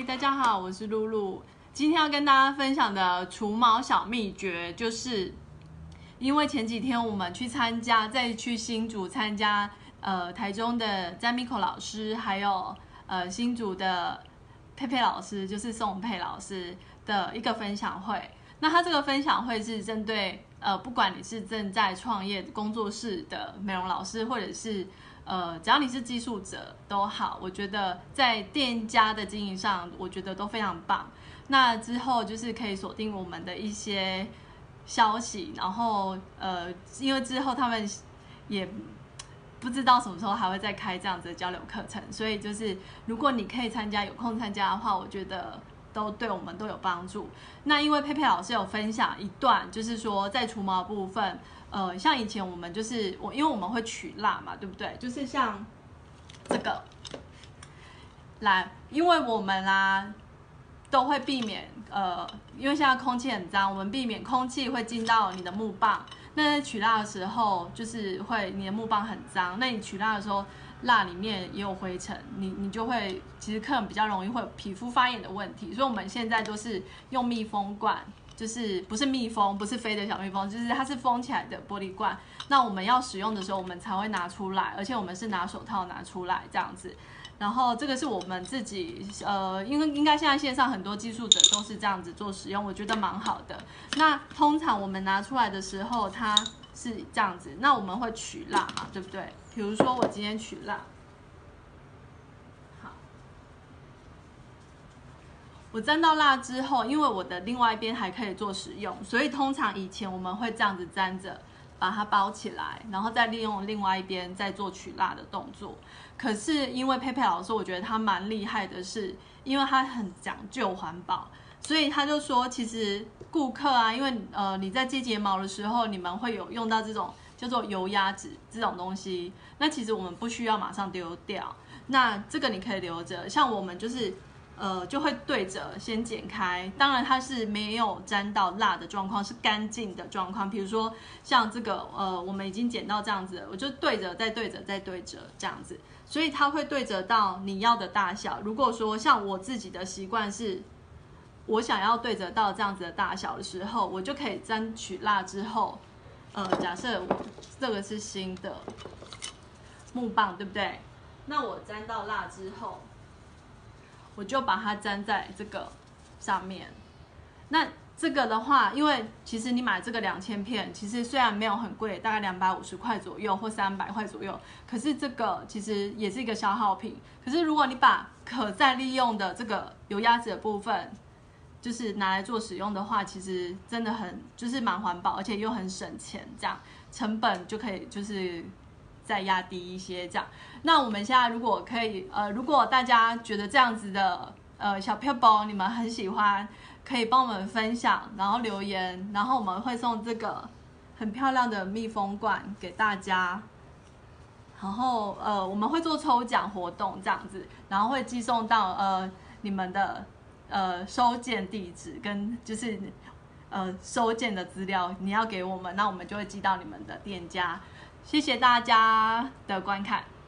大家好，我是露露。今天要跟大家分享的除毛小秘诀，就是因为前几天我们再去新竹参加台中的詹米口老师，还有新竹的佩佩老师，就是宋佩老师的一个分享会。那他这个分享会是针对不管你是正在创业工作室的美容老师，或者是只要你是技术者都好，我觉得在店家的经营上，我觉得都非常棒。那之后就是可以锁定我们的一些消息，然后因为之后他们也不知道什么时候还会再开这样子的交流课程，所以就是如果你可以参加，有空参加的话，我觉得都对我们都有帮助。那因为佩佩老师有分享一段，就是说在除毛部分，像以前我们就是因为我们会取蜡嘛，对不对？就是像这个，因为我们都会避免因为现在空气很脏，我们避免空气会进到你的木棒。那在取蜡的时候，就是你的木棒很脏，那你取蜡的时候，蜡里面也有灰尘，你就会其实客人比较容易会有皮肤发炎的问题。所以我们现在都是用密封罐，就是不是密封，不是飞的小蜜蜂，就是它是封起来的玻璃罐。那我们要使用的时候，我们才会拿出来，而且我们是拿手套拿出来这样子。然后这个是我们自己应该现在线上很多技术者都是这样子做使用，我觉得蛮好的。那通常我们拿出来的时候，它是这样子，那我们会取蜡嘛，对不对？比如说我今天取蜡，好，我沾到蜡之后，因为我的另外一边还可以做使用，所以通常以前我们会这样子沾着，把它包起来，然后再利用另外一边再做取蜡的动作。可是因为佩佩老师，我觉得他蛮厉害的是，因为他很讲究环保，所以他就说，其实顾客因为你在接睫毛的时候，你们会有用到这种叫做油压纸这种东西，那其实我们不需要马上丢掉，那这个你可以留着。像我们就是就会对着先剪开，当然它是没有沾到蜡的状况，是干净的状况。比如说像这个我们已经剪到这样子了，我就对着再对着再对着这样子，所以它会对着到你要的大小。如果说像我自己的习惯是，我想要对着到这样子的大小的时候，我就可以沾取蜡之后，假设我这个是新的木棒，对不对？那我沾到蜡之后，我就把它粘在这个上面。那这个的话，因为其实你买这个2000片，其实虽然没有很贵，大概250块左右或300块左右，可是这个其实也是一个消耗品。可是如果你把可再利用的这个油压纸的部分，就是拿来做使用的话，其实真的就是蛮环保，而且又很省钱，这样成本就可以就是再压低一些这样。那我们现在如果可以如果大家觉得这样子的小撇步你们很喜欢，可以帮我们分享，然后留言，然后我们会送这个很漂亮的密封罐给大家。然后我们会做抽奖活动这样子，然后会寄送到你们的收件地址跟就是收件的资料，你要给我们，那我们就会寄到你们的店家。谢谢大家的观看。